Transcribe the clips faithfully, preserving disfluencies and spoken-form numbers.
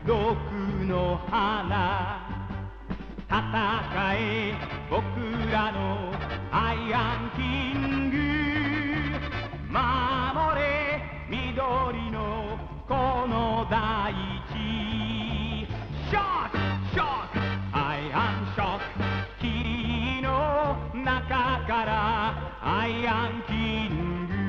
毒の花戦え僕らのアイアンキング守れ緑のこの大地ショックショックアイアンショック霧の中からアイアンキング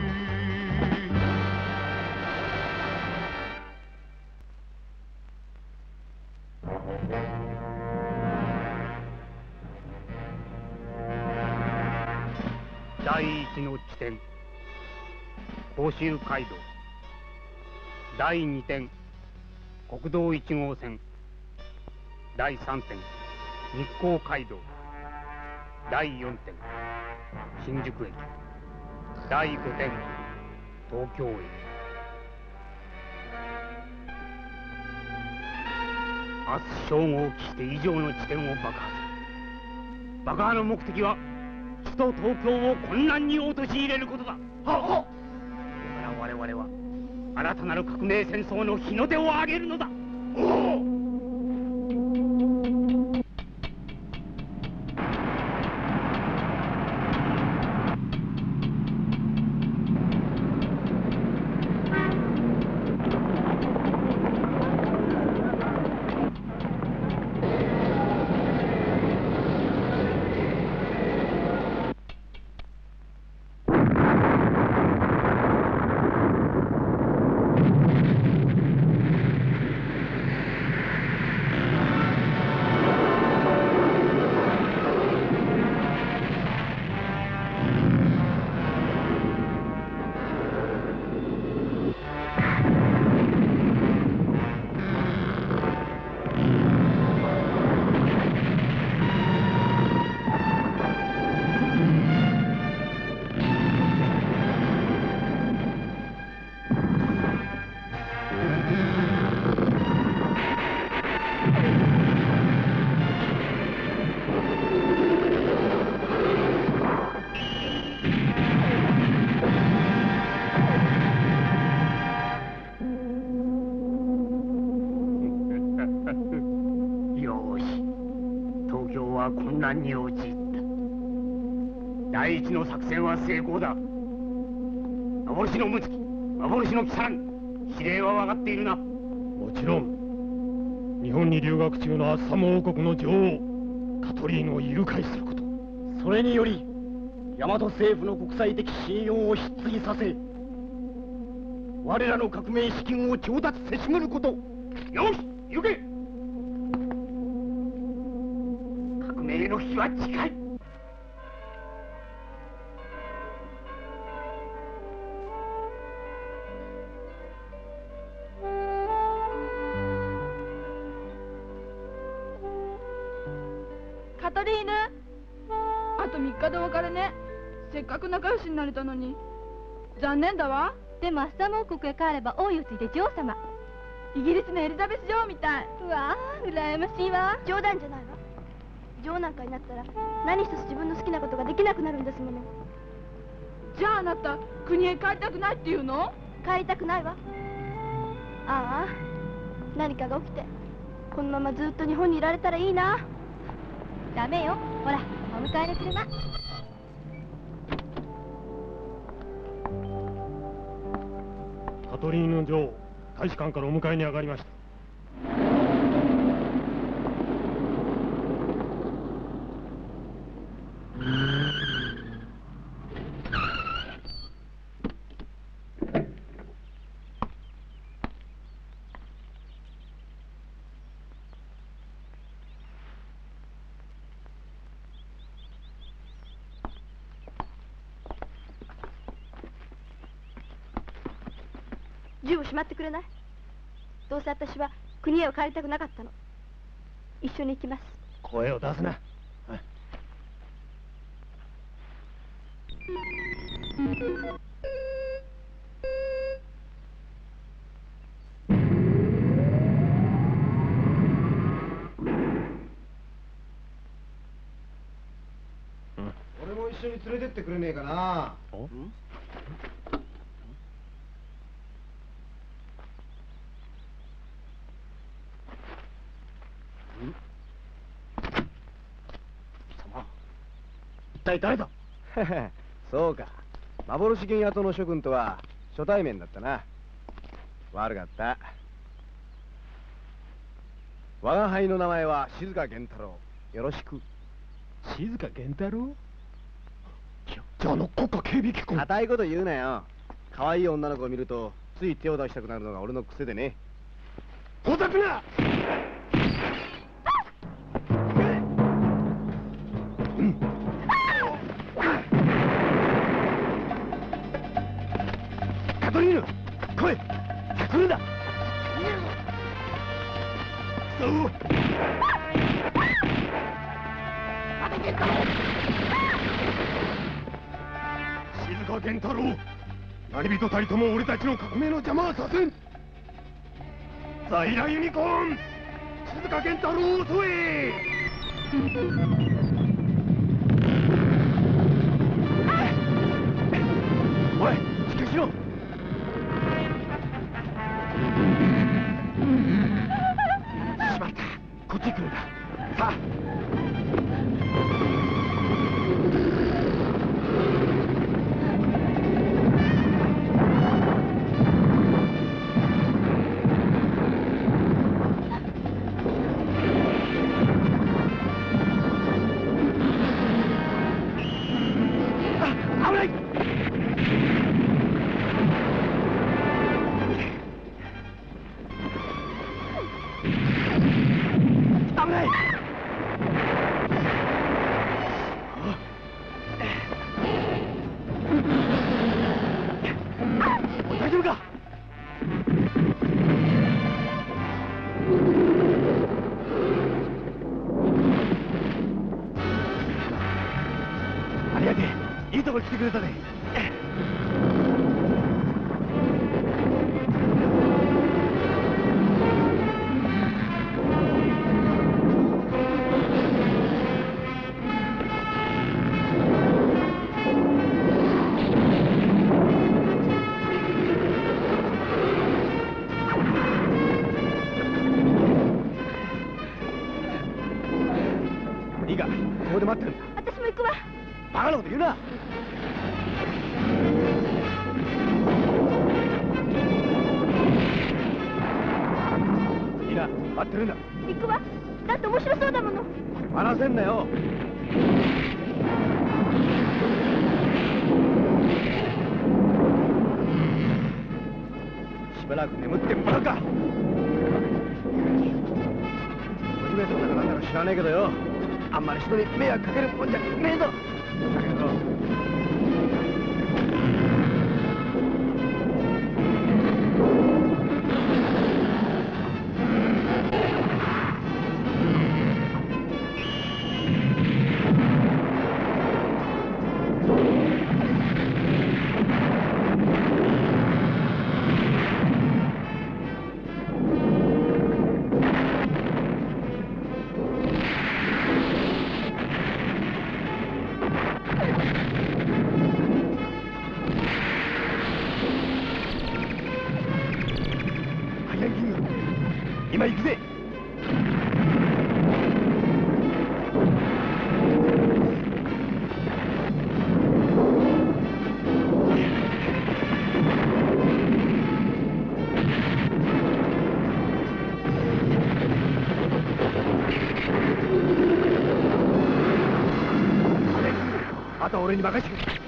第一の地点甲州街道第二点国道いち号線第三点日光街道第四点新宿駅第五点東京駅明日正午を期して以上の地点を爆破する爆破の目的は首都東京を混乱に陥れることだ。はっはっ。これから我々は新たなる革命戦争の日の出を上げるのだ。おお。混乱に陥った。第一の作戦は成功だ。幻のムツキ、幻のキサラン、指令は分かっているな。 もちろん日本に留学中のアッサム王国の女王カトリーヌを誘拐すること、 それにより大和政府の国際的信用を失墜させ我らの革命資金を調達せしむること。 よし行け。革命の日は近い。 カトリーヌ、あとみっかでお別れね。せっかく仲良しになれたのに残念だわ。 でもアッサム王国へ帰れば王位を継いで女王様。 イギリスのエリザベス女王みたい。 うわあ、羨ましいわ。 冗談じゃないわ。女王なんかになったら何一つ自分の好きなことができなくなるんですもの。 じゃああなた国へ帰りたくないっていうの？ 帰りたくないわ。ああ、何かが起きてこのままずっと日本にいられたらいいな。 ダメよ、ほらお迎えの車。 カトリーヌ女王、大使館からお迎えに上がりました。 銃をしまってくれない？どうせ私は国へは帰りたくなかったの。一緒に行きます。 声を出すな。 俺も一緒に連れてってくれねえかな。 体誰だ？ そうか。幻銀跡の諸君とは初対面だったな。悪かった。我が輩の名前は静源太郎。よろしく。 静源太郎？じゃ、じゃああの国家警備機構。 固いこと言うなよ。可愛い女の子を見るとつい手を出したくなるのが俺の癖でね。 ほざくな！ カトリーヌ、来い！来るんだ！ そう！静源太郎、何人たりとも俺たちの革命の邪魔はさせん。在来ユニコーン、静源太郎を襲え！ おい、しっかりしろ！しまった、こっちに来るんだ。さあ。大丈夫か？ありがてえ、いいとこ来てくれたね。いいか、ここで待ってるんだ。 私も行くわ。 バカなこと言うな。いいな、待ってるんだ。 行くわ。だって面白そうだもの。 話せんなよ。しばらく眠ってもらうか。ごじめとだかなんだか知らねえけどよ、あんまり人に迷惑かけるもんじゃねえぞ。だけど今行くぜ。あとは俺に任せてくれ。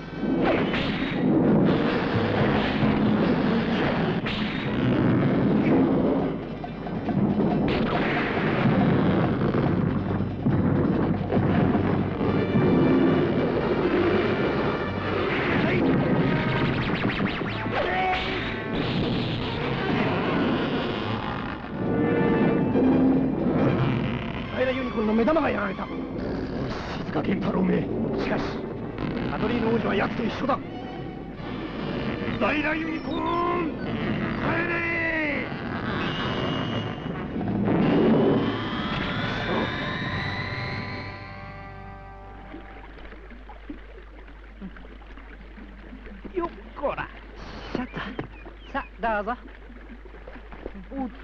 ユニコーンの目玉がやられた。静源太郎め。しかしカトリーヌ王女は奴と一緒だ。在来ユニコーン、帰れ！ よっこらしゃっと。さあどうぞ。おっと。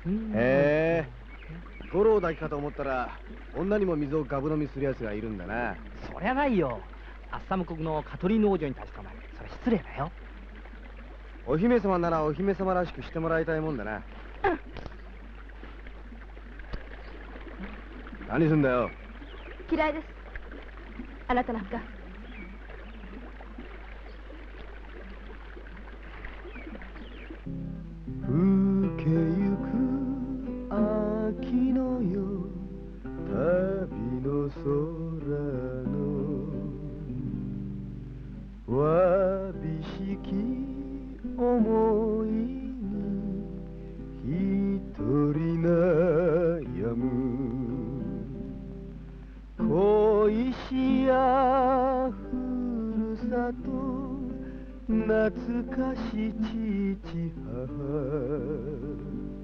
へえ、五郎だけかと思ったら女にも水をガブ飲みするやつがいるんだな。 そりゃないよ。アッサム国のカトリーヌ王女に対してお前、それ失礼だよ。 お姫様ならお姫様らしくしてもらいたいもんだな。何すんだよ。 嫌いです、あなたなんか。 更けゆく秋の夜、旅の空のわびしき思いに一人悩む。恋しやふるさと、懐かし父母、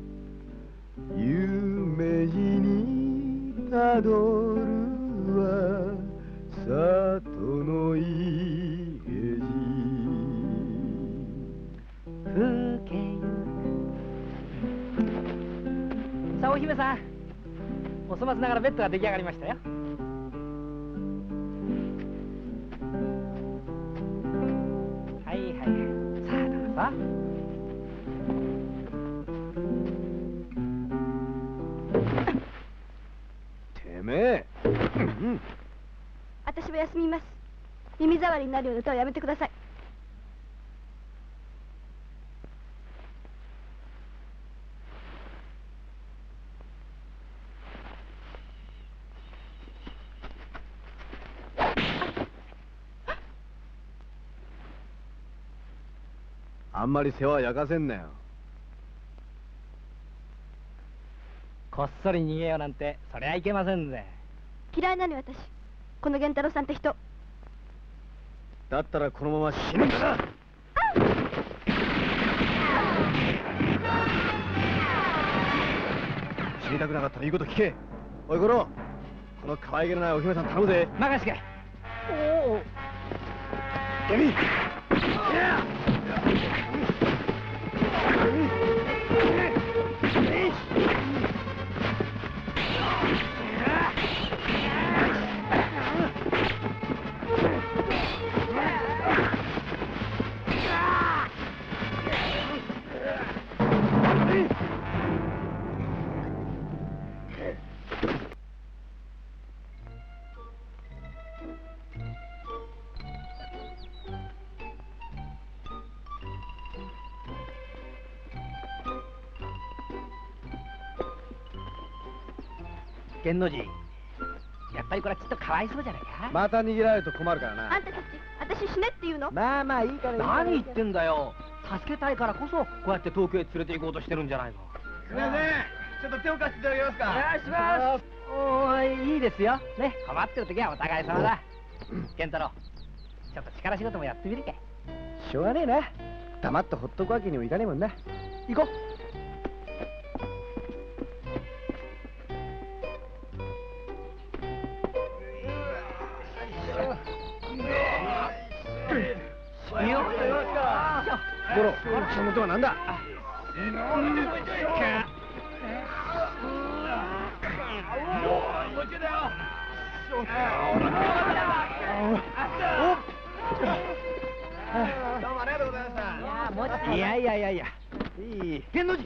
夢路にたどるは里の家路。 風景ゆく。さあお姫さん、お粗末ながらベッドが出来上がりましたよ。はいはい、さあどうぞ。 てめえ、うん、 私は休みます。耳障りになるような歌はやめてください。 あんまり世話焼かせんなよ。 こっそり逃げようなんてそりゃいけませんぜ。 嫌いなのよ私、この源太郎さんって人。 だったらこのまま死ぬんだな。死にたくなかったら言うこと聞け。おい五郎、この可愛げのないお姫さん頼むぜ。 任せて。おおケミ、 源の字、やっぱりこれはちょっとかわいそうじゃないか。 また逃げられると困るからな。 あんたたち、私死ねって言うの？ まあまあいいからいいから。 何言ってんだよ。助けたいからこそこうやって東京へ連れて行こうとしてるんじゃないの。 すみません、ちょっと手を貸していただけますか。 お願いします。おーいいですよね、困ってる時はお互い様だ。源太郎、ちょっと力仕事もやってみるかい。 しょうがねえな、黙ってほっとくわけにもいかねえもんな。行こう。五郎、その音は何だ。どうもありがとうございました。いやいやいやいや、いい源の字。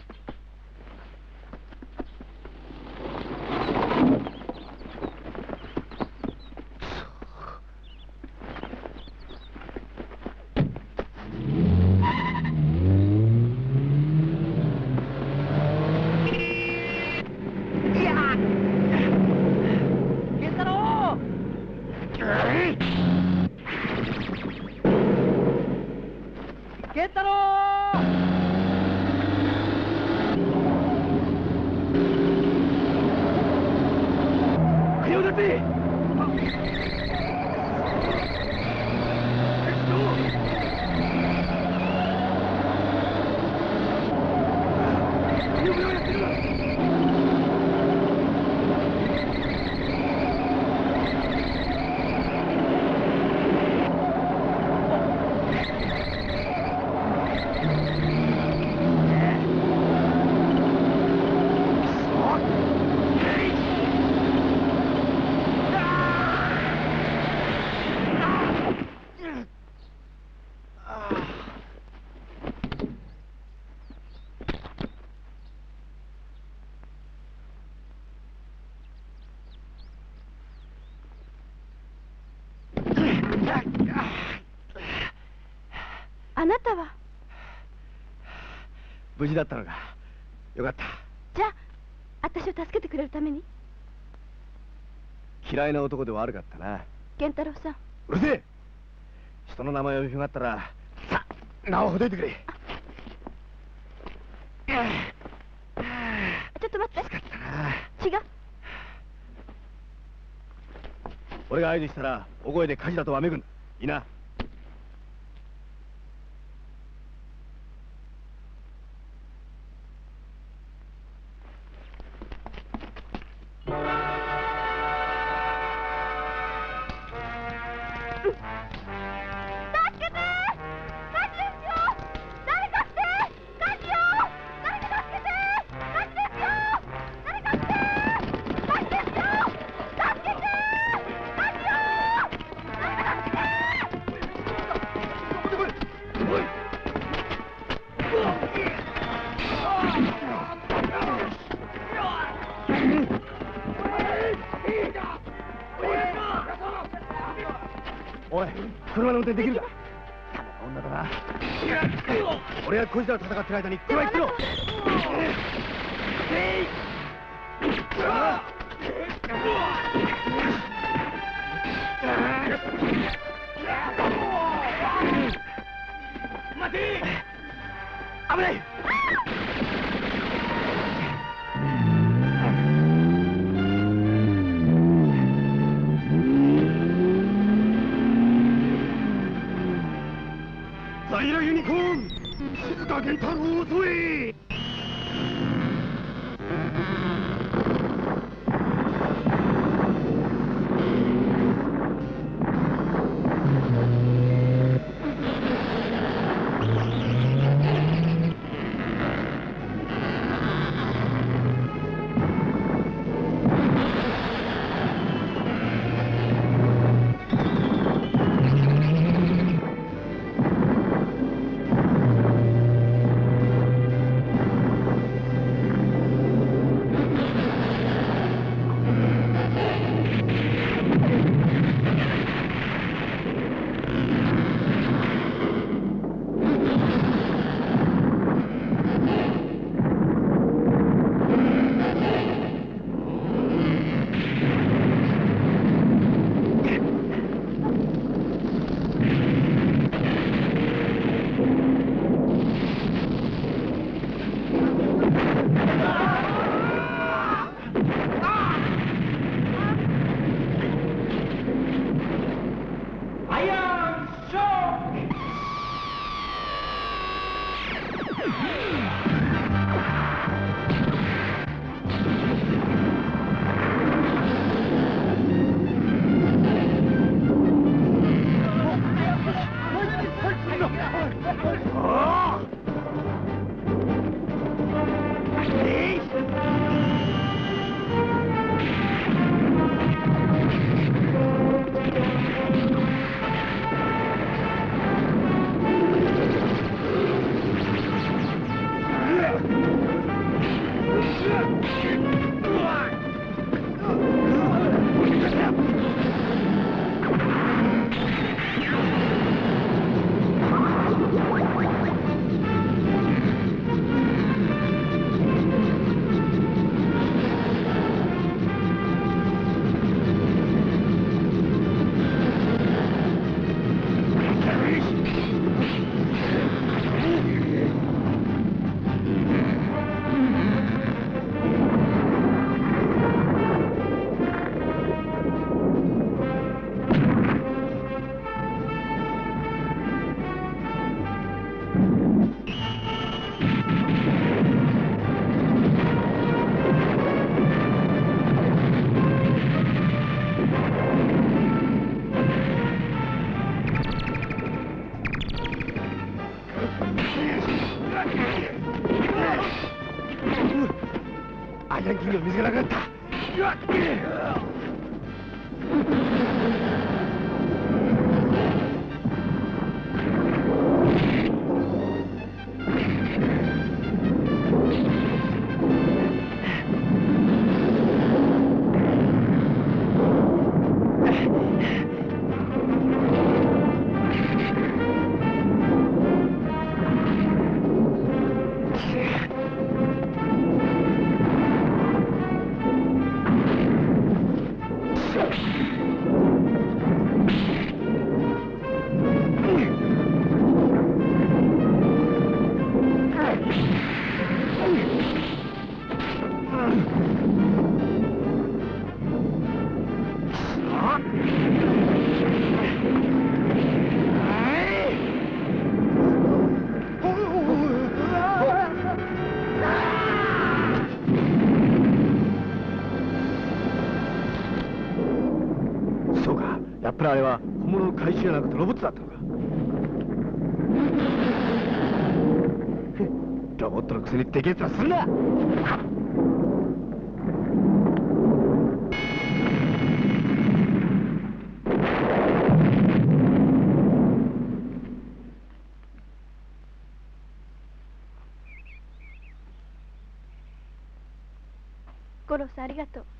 源太郎！ 早う立て！ あなたは無事だったのか。よかった。 じゃあ私を助けてくれるために。 嫌いな男で悪かったな。 源太郎さん。 うるせえ。人の名前を呼びがったらさあ名をほどいてくれ。 ちょっと待って。 助かったな。 違う。 俺が合図したら大声で火事だとわめくんだ。いいな。おい、車の運転できるか。女だな。俺がこいつらと戦ってる間に車行ってろ。待て。危ない。 ザイラユニコーン、静か源太郎を襲え。 アイアンキングの水がなくなった。 ったらあれは本物の怪獣じゃなくてロボットだったのか。ロボットのくせにでけえやつはするな。 五郎さんありがとう。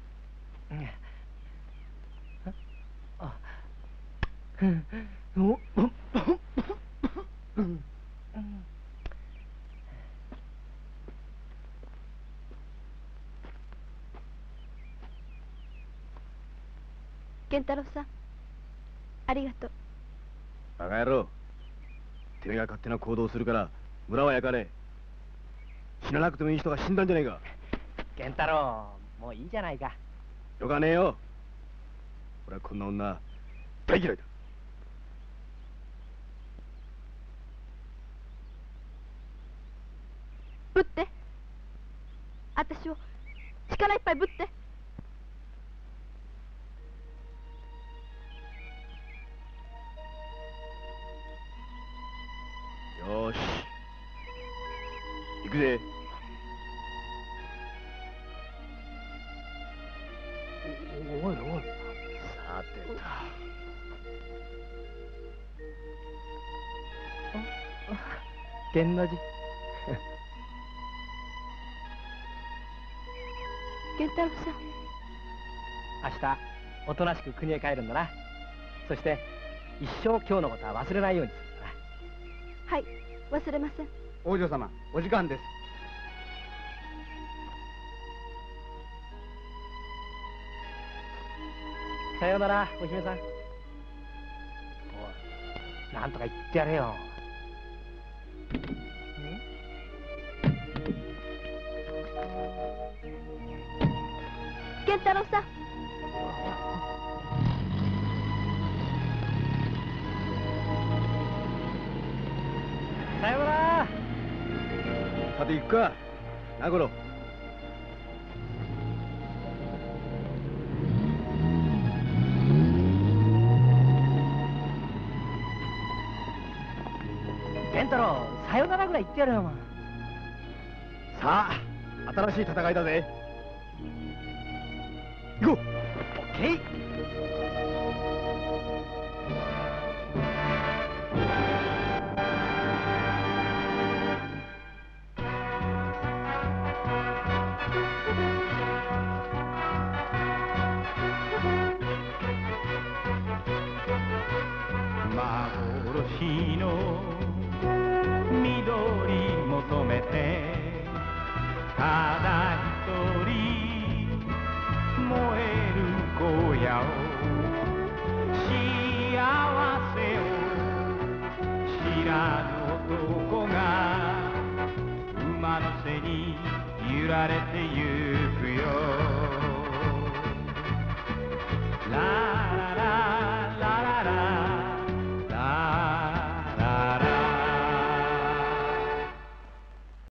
健太郎さんありがとう。 バカ野郎、てめえが勝手な行動をするから村は焼かれ、死ななくてもいい人が死んだんじゃねえか。 健太郎、もういいじゃないか。 よかねえよ。俺はこんな女大嫌いだ。 ぶって私を力いっぱいぶって。 よーし行くぜ。おいおい、さてと。 源の字。 源太郎さん、 明日おとなしく国へ帰るんだな。そして一生今日のことは忘れないようにするんだな。 はい、忘れません。 王女様、お時間です。 さようなら、お姫さん。おい、なんとか言ってやれよ。 源太郎さん。 さようなら。 さて行くか、なごろ。 源太郎、さようならぐらい言ってやれよ、お前。 さあ、新しい戦いだぜ。行こう。 オッケー。 幻の緑求めてただ一人燃える荒野を幸せを知らぬ男が馬の背に揺られてゆくよ。